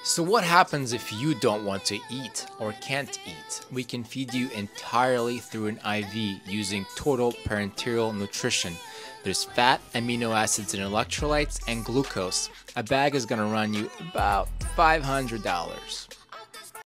So what happens if you don't want to eat or can't eat? We can feed you entirely through an IV using total parenteral nutrition. There's fat, amino acids and electrolytes, and glucose. A bag is going to run you about $500.